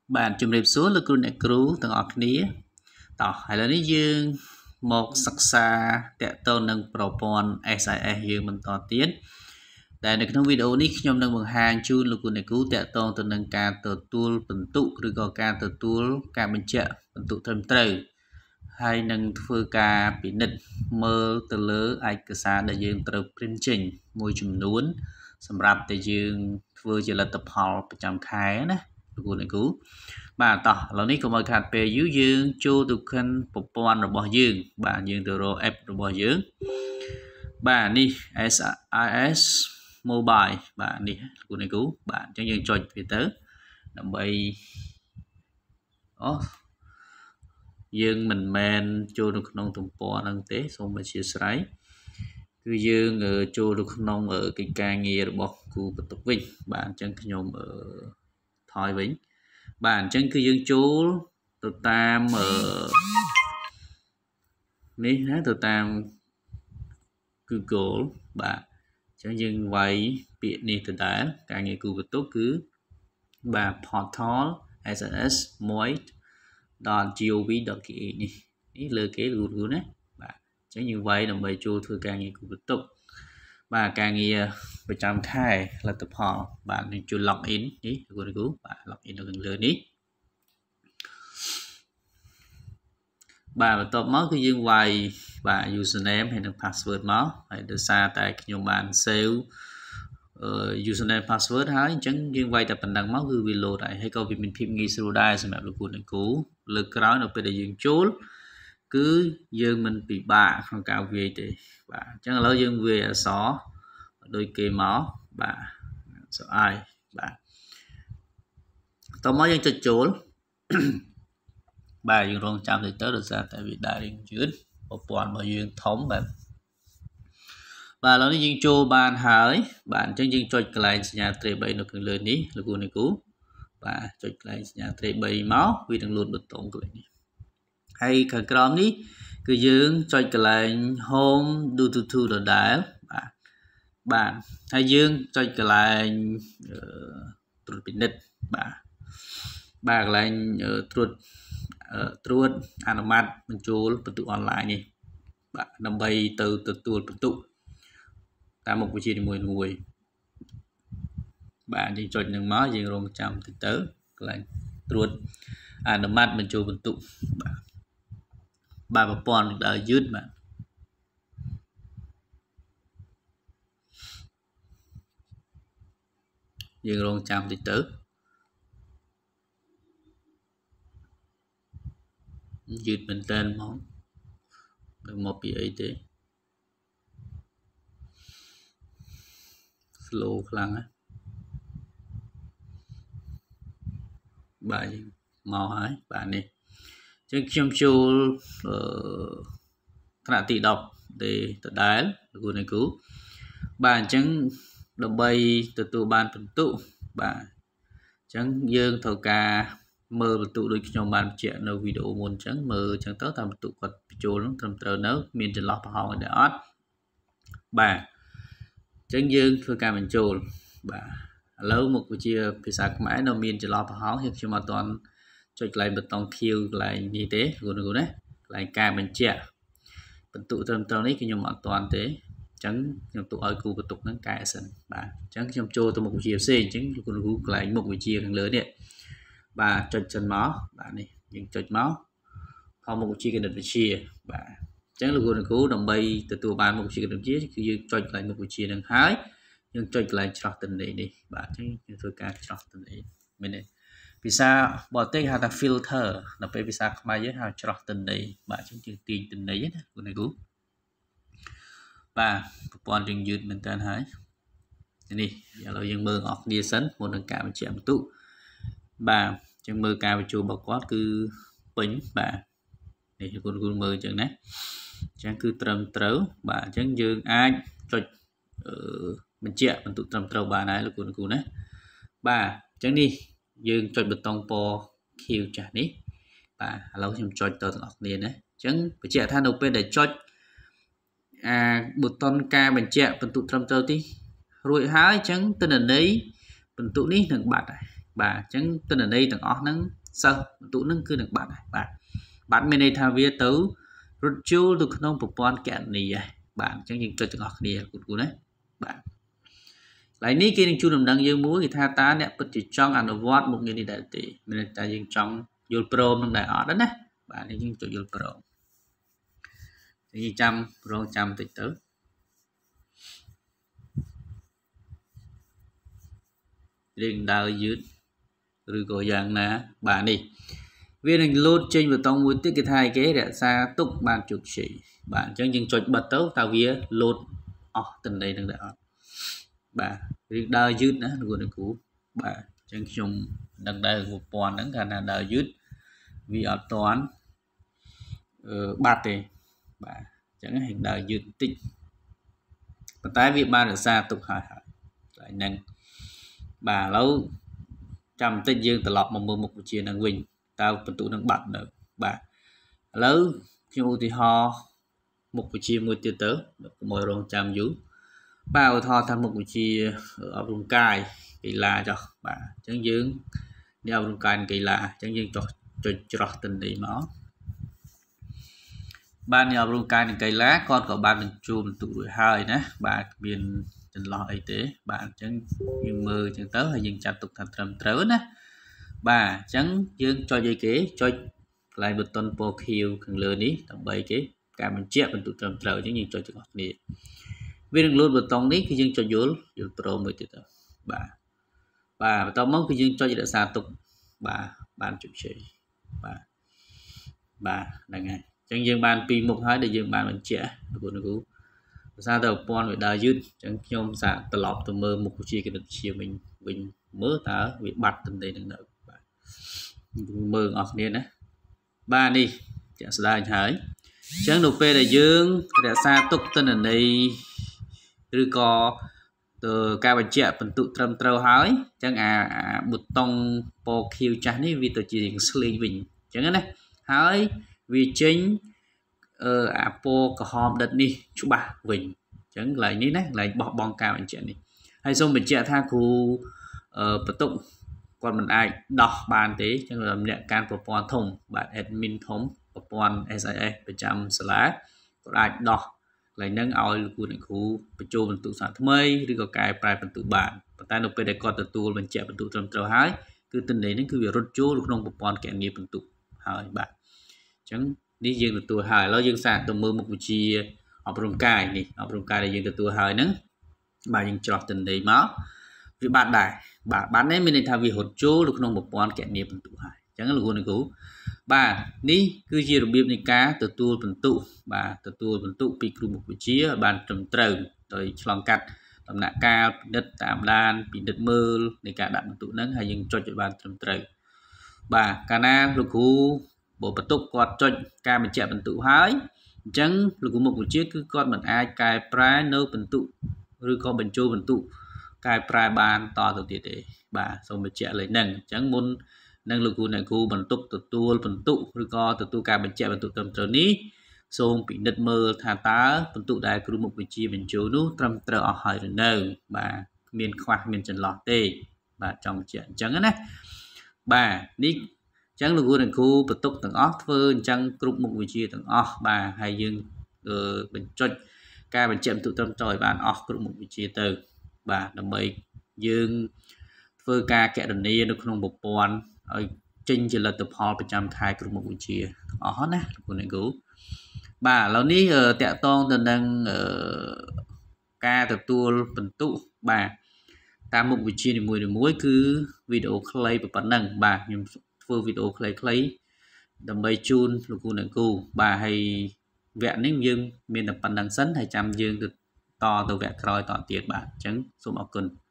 bạn chụp đẹp số là cú này cú từng ở kia tỏ hay là nếu dương một sắc xa tẹt tôn nâng propon SIS dương mình tỏ tiến tạiในក្នុងវីដេអូនេះខ្ញុំនឹងបង្ហាញជូនលោកគ្រូអ្នកគ្រូតកតងទៅនឹងការទទួលបន្ទុកឬក៏ការទទួលការបញ្ជាក់បន្ទុកត្រឹមត្រូវហើយនឹងធ្វើការពិនិត្យមើលទៅលើឯកសារដែលយើងត្រូវព្រីនចេញមួយចំនួនសម្រាប់តែយើងធ្វើជាលទ្ធផលប្រចាំខែណាលោកគ្រូអ្នកគ្រូបាទតោះឥឡូវនេះកុំឲ្យខាតពេលយូរយើងចូលទៅកាន់ប្រព័ន្ធរបស់យើងបាទយើងទៅរក app របស់យើងបាទនេះ SIS mobile បាទនេះលោកគ្រូអ្នកគ្រូបាទអញ្ចឹងយើងចុចវាទៅដើម្បីយើងមិនមែនចូលនៅក្នុងទំព័រហ្នឹងទេសូមអធិស្ឋានគឺយើងចូលទៅក្នុងកិច្ចការងាររបស់គ្រូបន្ទុកវិញបាទអញ្ចឹងខ្ញុំថយវិញបាទអញ្ចឹងគឺយើងចូលទៅតាមនេះណាទៅតាម Google បាទអញ្ចឹងយើងវាយពាក្យនេះទៅដែរការងារគ្រូបន្ទុកគឺបាទ portal ss1.gov.ke នេះលើគេលូតណាបាទអញ្ចឹងយើងវាយដើម្បីចូលធ្វើការងារគ្រូបន្ទុកបាទការងារប្រចាំខែលទ្ធផលបាទនឹងជួយ log in នេះគ្រូបាទ log in នៅខាងលើនេះបាទបន្ទាប់មកគឺយើងវាយបាទ username ហើយនិង password មកហើយដោយសារតែខ្ញុំបាន save username password ហើយអញ្ចឹងយើងវាយតែប៉ុណ្ណឹងមកគឺវា load ហើយក៏វាមានភាពងាយស្រួលដែរសម្រាប់លោកគ្រូអ្នកគ្រូលើកក្រោយនៅពេលដែលយើងចូលគឺយើងមិនពិបាកក្នុងការវាយទេបាទអញ្ចឹងឥឡូវយើងវាយអក្សរដូចគេមកបាទអក្សរ I បាទតោះមកយើងចុចចូលបាទយើងរងចាំតិចទៅដោយសារតែវាដើររៀងយឺតប្រព័ន្ធរបស់យើងធំបាទបាទឥឡូវនេះយើងចូលបានហើយបាទអញ្ចឹងយើងចុចកន្លែងសញ្ញាត្រី3នៅខាងលើនេះលោកគ្រូអ្នកគ្រូបាទចុចកន្លែងសញ្ញាត្រី3មកវានឹងលូតប៊ូតុងកន្លែងនេះហើយខាងក្រោមនេះគឺយើងចុចកន្លែង home do to ដដែលបាទហើយយើងចុចកន្លែងត្រួតពិនិត្យបាទកន្លែងត្រួតអនុម័តបញ្ចូលបន្ទុកអនឡាញនេះបាទដើម្បីទៅទទួលបន្ទុកតាមមុខវិជ្ជានីមួយៗបាទយើងចុចនឹងមកយើងរងចាំតិចទៅកន្លែងត្រួតអនុម័តបញ្ចូលបន្ទុកបាទប្រព័ន្ធដើរយឺតបាទយើងរងចាំតិចទៅយឺតមែនតើមកពីអីទេ slow ខ្លាំងណាស់បាទមកហើយបាទនេះអញ្ចឹងខ្ញុំចូលថ្នាក់ទី10ទេដដែលលោកគ្រូអ្នកគ្រូបាទអញ្ចឹងដើម្បីទទួលបានបន្ទុកបាទអញ្ចឹងយើងត្រូវការមើលបន្ទុកដូចខ្ញុំបានបញ្ជាក់នៅវីដេអូមុនអញ្ចឹងមើលអញ្ចឹងទៅតាមបន្ទុកគាត់បញ្ចូលនឹងត្រឹមត្រូវនៅមានចន្លោះប្រហោងអីដែរអត់បាទអញ្ចឹងយើងធ្វើការបញ្ចូលបាទឥឡូវមុខវិជ្ជាភាសាខ្មែរនៅមានចន្លោះប្រហោងខ្ញុំអត់ទាន់ចុចកន្លែងប៊ូតុង Q កន្លែងនេះទេគ្រូណាកន្លែងការបញ្ជាក់បន្ទុកត្រឹមត្រូវនេះខ្ញុំអត់ទាន់ទេអញ្ចឹងខ្ញុំទុកឲ្យគ្រូបន្ទុកហ្នឹងកែសិនបាទអញ្ចឹងខ្ញុំចូលទៅមុខវិជ្ជាផ្សេងអញ្ចឹងគ្រូកន្លែងមុខវិជ្ជាខាងលើនេះបាទចុចសិនមកបាទនេះយើងចុចមកផងមុខវិជ្ជាគណិតវិទ្យាបាទអញ្ចឹងលោកគ្រូដើម្បីទទួលបានមុខវិជ្ជាគណិតវិទ្យាគឺយើងចុចកន្លែងមុខវិជ្ជានឹងហើយយើងចុចកន្លែងច្រោះទិន្នន័យនេះបាទអញ្ចឹងយើងធ្វើការច្រោះទិន្នន័យមែនទេភាសាបរទេសហៅថា filter ដល់ពេលភាសាខ្មែរយើងហៅច្រោះទិន្នន័យបាទអញ្ចឹងយើងទាញទិន្នន័យណាគ្រូបាទប្រព័ន្ធយើងយឺតមែនតើហើយនេះឥឡូវយើងមើលអស់គ្នាសិនមុននឹងការបញ្ជាក់បន្ទុកបាទអញ្ចឹងមើលការបញ្ចូលរបស់គាត់គឺពេញបាទនេះគ្រូមើលអញ្ចឹងណាអញ្ចឹងគឺត្រឹមត្រូវបាទអញ្ចឹងយើងអាចចុចបញ្ជាក់បន្ទុកត្រឹមត្រូវបានហើយលោកគ្រូណាបាទអញ្ចឹងនេះយើងចុចប៊ូតុងពណ៌ខៀវចាស់នេះបាទឥឡូវខ្ញុំចុចទៅទាំងអស់គ្នាណាអញ្ចឹងបញ្ជាក់ថានៅពេលដែលចុចប៊ូតុនការបញ្ជាក់បន្ទុកត្រឹមត្រូវទីរួចហើយអញ្ចឹងទិន្នន័យបន្ទុកនេះនឹងបាត់ហើយ bà chẳng tên ở đây thằng ó nắng sơ tụ nắng cứ được bạn này bạn bên đây thao vía tứ rút chú từ không một con kẹn này bạn chẳng những tôi từng học đi của đấy bạn lại ní kia chú nằm đằng dương múa thì tha ta nè bất chỉ trong ăn vót một nghìn đại tỷ mình ta dương trong vô pro trong đại ở đó nè bạn ấy dương vô pro thì trăm pro trăm tỷ tứ liền đời dưới rồi có dạng là bạn đi viên hình lốt trên và tông mũi tiết cái thai kế để xa tục bàn trục chỉ bạn chẳng những chọn bật tấu tao vía lốt từng đây đang đỡ bà riêng đời dứt nữa luôn được cũ bà chẳng dùng đằng đây một bọn đằng cả là đời dứt vì ở toán bát thì bà chẳng hình đời dứt tích và tái việc ba được xa tục hại lại nâng bà lâu trăm tích dương từ lọc mà mưa một chia năng vinh tao phần tụ năng bật được bà lớn khi thì ho một chia mười tiêu tớ mỗi rong trăm dữ bao thọ tham một chia ở vùng cài kỳ lạ cho bà chẳng dương đeo vùng cài kỳ lạ chẳng dương cho tình đi nó ban đeo vùng cài này cây lá con của ban mình chùm tụ đuổi hơi nè bà biên tình lo y tế bạn chẳng dương mơ chẳng tớ hay dương chặt tục thành trầm trớ nè bà chẳng dương cho dây kế cho lại một tuần po khiêu khẩn lừa ní tầm bảy kế cả mình chép mình tụ trầm trớ chẳng như cho trường học đi vì đừng luôn bật tông ní khi dương cho vô pro mới từ bà tao mong khi dương cho gì đã xa tục bà ban chụp chỉ bà là ngày chẳng dương ban pi một hai để dương ban mình trẻ của nó cũ sao đầu pon về đời dứt chẳng nhôm xạ từ lọp từ mơ một chi cái được chiều mình mớ ta bị bật từng đây đừng đợi mơ ngọt nên đấy ba đi chẳng sẽ anh hỏi chẳng nộp về đại dương đã xa tục tên ở đâyឬក៏từ ca bệnh trẻ phần tụ trầm trâu hỏi chẳng một tông po khiêu chán ấy vì tôi chỉ sling bình chẳng này hỏi vì chính po có hòm đất đi chú bà bình chẳng lại ní này lại bỏ bong ca bệnh trẻ này hay xong bệnh trẻ tha khu bất tụng còn mình ai đọc bàn thế chẳng là làm nhẹ can của pon thông bạn admin thống của pon SIA 100/ còn ai đọc lại nâng ao của những khuประชุมបន្ទុសាថ្មីឬក៏កែប្រែបន្ទុបានប៉ុន្តែនៅពេលដែលគាត់ទទួលបញ្ជាក់បន្ទុត្រឹមត្រូវហើយគឺទន្លេនេះគឺវារត់ចូលក្នុងប្រព័ន្ធគណនាបន្ទុហើយបាទអញ្ចឹងនេះយើងទទួលហើយឥឡូវយើងសាកទៅមើលមុខវិជ្ជាអប់រំកាយនេះអប់រំកាយដែលយើងទទួលហើយហ្នឹងបាទយើងច្រោះទន្លេមកវាបាត់ដែរបាទនេះមានន័យថាវារត់ចូលក្នុងប្រព័ន្ធគណនាបន្ទុហើយអញ្ចឹងលោកគ្រូបាទនេះគឺជារបៀបនៃការទទួលបន្ទុបាទទទួលបន្ទុពីគ្រូមុខវិជ្ជាបានត្រឹមត្រូវដោយឆ្លងកាត់ដំណាក់កាលពិនិត្យតាមដានពិនិត្យមើលនៃការដាក់បន្ទុហ្នឹងហើយយើងចុចឲ្យបានត្រឹមត្រូវបាទកាលណាលោកគ្រូបើបន្ទុគាត់ចុចការបញ្ជាក់បន្ទុហើយអញ្ចឹងលោកគ្រូមុខវិជ្ជាគឺគាត់មិនអាចកែប្រែនៅបន្ទុឬក៏បញ្ចូលបន្ទុកែប្រែបានតទៅទៀតទេបាទសូមបញ្ជាក់លេខហ្នឹងអញ្ចឹងមុននឹងលោកគ្រូអ្នកគ្រូបន្ទុកទទួលបន្ទុឬក៏ទទួលការបញ្ជាក់បន្ទុត្រឹមត្រូវនេះសូមពិនិត្យមើលថាតើបន្ទុដែលគ្រូមុខវិជ្ជាបញ្ចូលនោះត្រឹមត្រូវអស់ហើយឬនៅបាទគ្មានខ្វះមានចន្លោះទេបាទចង់បញ្ជាក់អញ្ចឹងណាបាទនេះអញ្ចឹងលោកគ្រូអ្នកគ្រូបន្ទុកទាំងអស់ធ្វើអញ្ចឹងគ្រប់មុខវិជ្ជាទាំងអស់បាទហើយយើងបញ្ចុចការបញ្ជាក់បន្ទុត្រឹមត្រូវឲ្យបានអស់គ្រប់មុខវិជ្ជាទៅបាទដើម្បីយើងធ្វើការកណនានៅក្នុងប្រព័ន្ធឲ្យចេញជាលទ្ធផលប្រចាំខែគ្រប់មុខវិជ្ជាអស់ណាលោកអ្នកគ្រូបាទឥឡូវនេះតកតងទៅនឹងការទទួលបន្ទុបាទតាមមុខវិជ្ជានីមួយៗគឺវីដេអូខ្លីប៉ុណ្ណឹងបាទខ្ញុំធ្វើវីដេអូខ្លីៗដើម្បីជូនលោកគ្រូអ្នកគ្រូបាទហើយវគ្គនេះយើងមានតែប៉ុណ្្នឹងសិនហើយចាំយើងទៅវគ្គក្រោយតទៀតបាទអញ្ចឹងសូមអរគុណ